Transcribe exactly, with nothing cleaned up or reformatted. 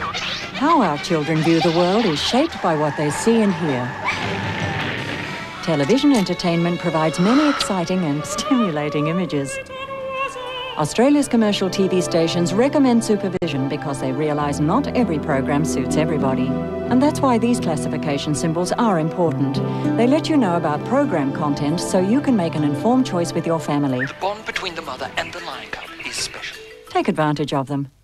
How our children view the world is shaped by what they see and hear. Television entertainment provides many exciting and stimulating images. Australia's commercial T V stations recommend supervision because they realise not every program suits everybody. And that's why these classification symbols are important. They let you know about program content so you can make an informed choice with your family. The bond between the mother and the lion cub is special. Take advantage of them.